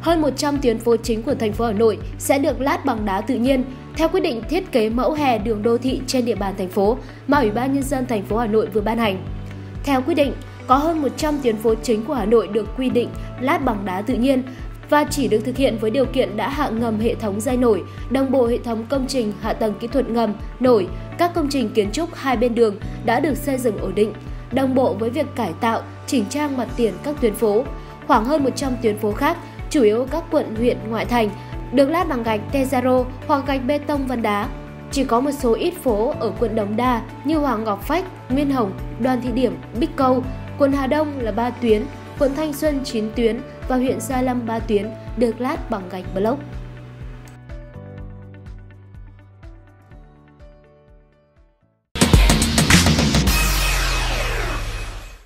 hơn 100 tuyến phố chính của thành phố Hà Nội sẽ được lát bằng đá tự nhiên theo quyết định thiết kế mẫu hè đường đô thị trên địa bàn thành phố mà Ủy ban Nhân dân thành phố Hà Nội vừa ban hành. Theo quyết định, có hơn 100 tuyến phố chính của Hà Nội được quy định lát bằng đá tự nhiên và chỉ được thực hiện với điều kiện đã hạ ngầm hệ thống dây nổi, đồng bộ hệ thống công trình hạ tầng kỹ thuật ngầm, nổi, các công trình kiến trúc hai bên đường đã được xây dựng ổn định, đồng bộ với việc cải tạo, chỉnh trang mặt tiền các tuyến phố. Khoảng hơn 100 tuyến phố khác, chủ yếu các quận huyện ngoại thành, được lát bằng gạch Tesaro hoặc gạch bê tông vân đá. Chỉ có một số ít phố ở quận Đống Đa như Hoàng Ngọc Phách, Nguyên Hồng, Đoàn Thị Điểm, Bích Câu, quận Hà Đông là 3 tuyến, quận Thanh Xuân 9 tuyến và huyện Gia Lâm 3 tuyến được lát bằng gạch block.